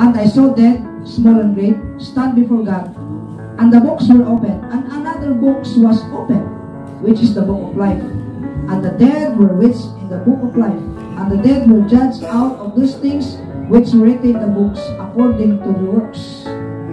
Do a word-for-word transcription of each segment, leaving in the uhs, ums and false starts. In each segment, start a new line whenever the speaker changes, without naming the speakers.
And I saw dead, small and great, stand before God, and the books were opened, and another book was opened, which is the book of life. And the dead were written in the book of life, and the dead were judged out of those things which were written in the books according to the works.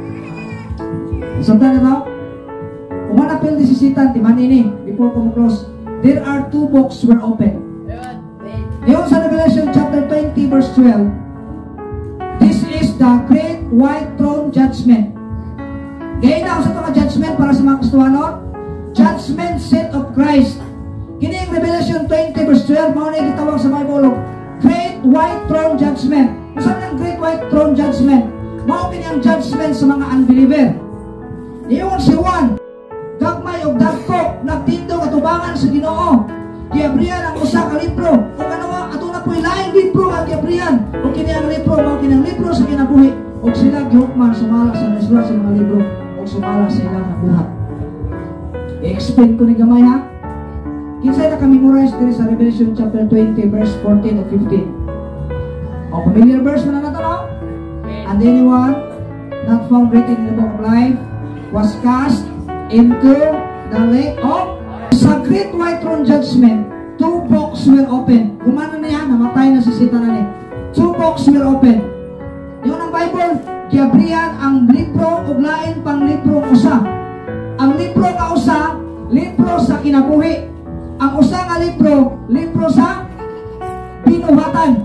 Sometimes now, umanapil di sisitan, timan ini, before ko close, there are two books were open. Ngayon sa Revelation chapter twenty verse twelve, this is the great white throne judgment. Ngayon na sa mga judgment para sa mga Kristiyano, judgment seat of Christ. Kini ang Revelation twenty verse twelve, mao na gitawag sa Bible, great white throne judgment. Usa ang great white throne judgment? Mao kini ang judgment sa mga unbeliever. Iyon si Juan, gagmay og dagko, nagtindog atubangan sa Ginoo. Giabrihan ang usa ka libro. O kanawa ato na po'y laing libro ang giabrihan. O kini ang libro, mao kini ang libro sa kinabuhi. O sila gihukman sumala sa nasulat sa mga libro o sumala sa ilang nabuhat. I-explain ko ni gamay ha. Kinsay na ka-memorize diri sa Revelation chapter twenty verse fourteen to fifteen. O familiar verse mo na nato no? And anyone not found written in the book of life was cast into the lake of sa great white throne judgment. Two books were open. Kumana na yan, namatay na si Satan na ni. Two books were open. Yun ang Bible, giabrihan ang libro ug lain pang libro usa. Ang libro nga usa, libro sa kinabuhi. Ang usa nga libro, libro sa binuhatan.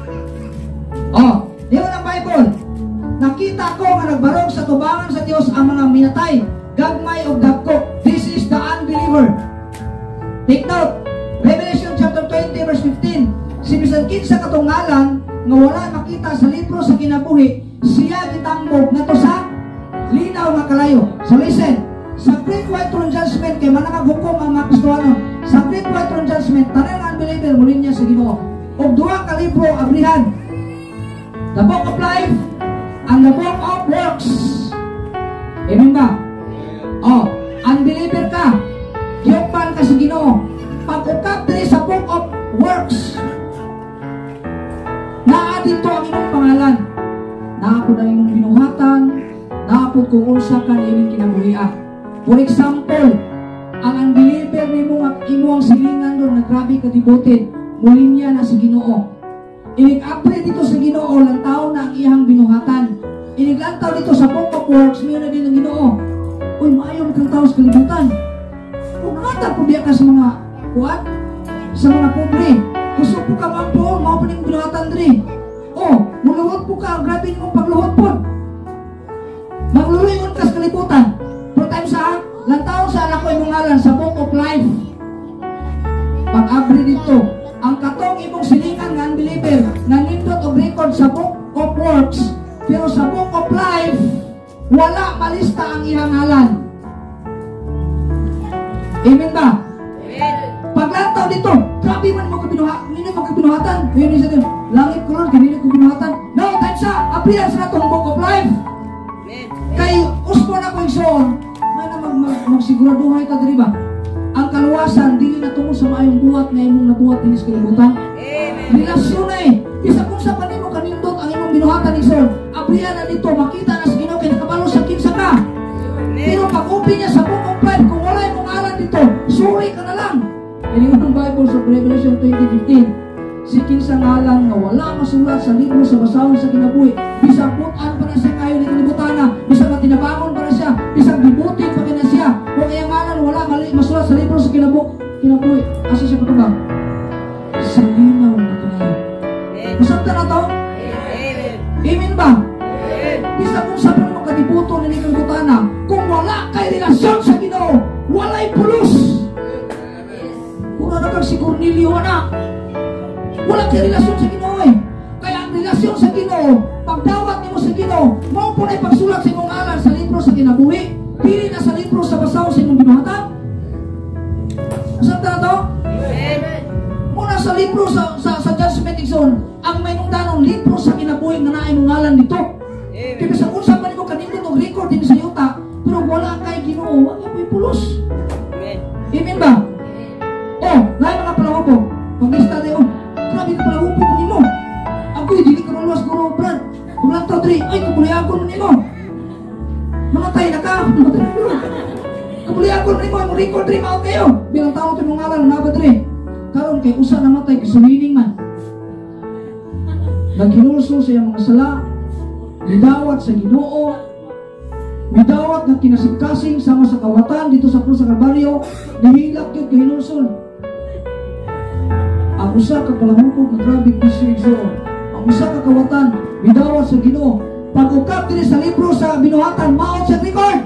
Oh, yun ang Bible. Nakita ko nga nagbarog sa tubangan sa Dios ang mga minatay, gagmay o dagko. This is the unbeliever. Take note, Revelation chapter twenty verse fifteen. Si bisan kinsa katungalan nga wala makita sa libro sa kinabuhi, siya gitambog nato sa linaw nga kalayo. So listen, sa great white throne judgment kay manakaghukom ang mga Kristiyano. Sa great white throne judgment, tanan ang unbeliever muli niya sa Ginoo. Og duha ka libro abrihan. The book of life and the book of works. Amen ba? Oh, unbeliever ka, giyukman ka sa Ginoo. Pag-ukap diri sa book of works, naa dito ang imong pangalan. Naapod ang imong binuhatan, naapod kung unsa ka imong kinabuhian. For example, ang unbeliever nimo nga imo ang silingan doon na grabe ka devoted, muli niya na sa Ginoo. Inig-apre dito sa Ginoo, lantaw na ang iyang binuhatan. Iniglantaw dito sa book of works, miyo na din ang Ginoo. Uy, maayon kang tao sa kalibutan. Kung nata po biya ka sa mga kuat, sa mga pobre, gusto po ka mampo, mao pa ning binuhatan diri. Oh, muluhot po ka, grabe mong pagluhot po. Magluluingon ka sa kalibutan. Pero time sa, lantaw sa anak ko imong ngalan sa book of life. Pag-abri dito, ang katong imong silingan nga unbeliever, nga nindot og record sa book of works, pero sa book of life, wala malista ang iyang ngalan. Amen ba? Amen. Paglantaw dito, grabe man mo kabinuhatan, hindi mo kabinuhatan. Ngayon isa din, langit kulor, ganili ko binuhatan. No, time sa, aprihan sa natong book of life. Amen. Kay uspo na ko igsoon, may na mag, mag, magsiguraduhay ka diri ba? Ang kaluwasan, dili na tungo sa maayong buhat na imong nabuhat din sa kalibutan. Amen. Relasyon na eh. Isa kung sa panimo kanindot ang imong binuhatan igsoon, aprihan na dito, makita na sa Ginoo kay nakabalo sa kinsa ka. Amen. Pero pag-open niya sa book of life, kung wala imong aral dito, suri ka na lang. Iningon ng Bible sa Revelation twenty fifteen, si kinsa ngalan nga wala masulat sa libro sa basahon sa kinabuhi, bisang putan pa na siya kayo ni kalibutana, bisang matinabangon pa na siya, bisang bibutin pa na siya, kung iyang ngalan wala mali masulat sa libro sa kinabuhi, kinabuhi, asa siya patubang? Sa linaw na kanayo. Masabta na to? Amen ba? Bisang kung sabi mo kadibuto na ni kalibutana, kung wala kay relasyon sa Ginoo, walay pulos. Kung ano kang si Cornelio na, wala kay relasyon sa Ginoo eh. Kaya ang relasyon sa Ginoo, pagdawat nimo sa Ginoo, mao po na ipagsulat sa imong aral sa libro sa kinabuhi, pili na sa libro sa basahon sa imong binuhatan. Masabta na to? Amen. Muna sa libro sa sa, sa judgment zone, ang may nungdanong libro sa kinabuhi nga naa imong ngalan dito. Kaya sa unsa pa nimo kanindot og record din sa yuta, pero wala kay Ginoo, wala po'y pulos. Amen. Amen ba? Oh, ngayon mga palahupo, pag-lista tayo, grabe ka palahupo ko nimo. Ako'y dili ka maluwas guro, Brad. Kung Lantaw diri, ay kabuliagon mo nimo. Mamatay na ka. Kabuliagon mo nimo, mo record diri mao kayo. Bilang tao tinungalan na ba diri. Karon kay usa namatay kasulining man. Naghinulso sa iyang mga sala, midawat sa Ginoo, midawat na kinasingkasing sama sa kawatan dito sa Cruz sa Calvario, nihilak yun kahinulson. Ang usa ka palamupog na grabe bisyo igsoon. Ang usa ka kawatan, midawat sa Ginoo. Pag-ukap diri sa libro sa binuhatan, maot sa record.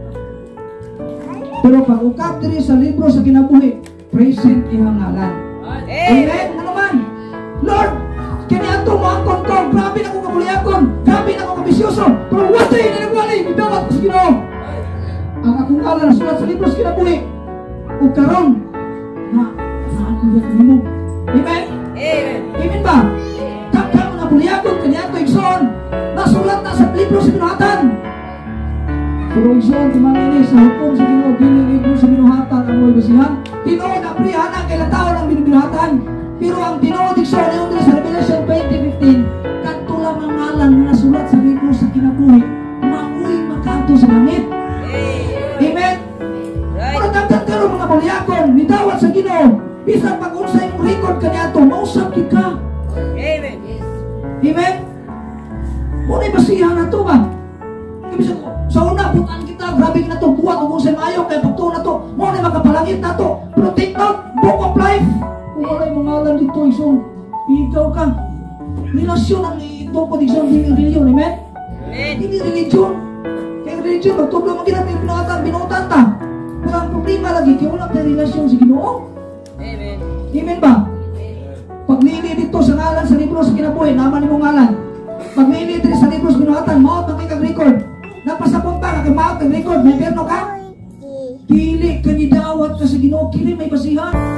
Pero pag-ukap diri sa libro sa kinabuhi, present iyang ngalan. Amen. Ano man? Lord, kini ato mo angkon ko, grabe na ko kabuliakon, grabe na ko kabisyoso, pero what day na nagwali, midawat ko sa Ginoo. Ang akong ngalan na sulat sa libro sa kinabuhi, o karon na saan ko yan mo. Amen? Amen. Amen ba? Kakang na buliakon, kaniya ito igsoon, nasulat na sa libro sa binuhatan. Pero igsoon, tumangin sa hukom sa Ginoo, dili libro sa binuhatan ang mga basihan. Tinood ang priyahan kailang tao ng binuhatan. Pero ang tinood igsoon yung sa Revelation twenty fifteen, kanto lang ang ngalan na nasulat sa libro sa kinabuhi, makuy makanto sa langit. Amen? Pero tangkan ka rin mga buliakon, nitawat sa Ginoo, bisang pag-unsay mong record ka niya ito, mausap ka. Amen. Amen? Muna'y basihan na ito ba? Ibig ko, sa una, butaan kita, grabe ka na ito, buwan, kung sa'yo ayaw, kaya pagtuon na ito, muna'y makapalangit na ito. Pero take note, book of life. Kung wala'y mga alam dito, isong, ikaw ka. Relasyon ang ito po, isong, hindi religion, amen? Amen. Hindi religion. Kaya religion, magtublo mo ginat, binuhatan, binuhatan ta. Pero ang problema lagi, kaya wala tayo relasyon sa Ginoo. Amen. Amen ba? Pag nili dito sa ngalan, sa libro sa kinabuhi, naman mo ngalan. Pag nili dito sa libro sa binuhatan, maot na kay record. Napasapon pa, kay maot kag record, may perno ka? Dili, kanidawat ka sa Ginoo, kili may basihan.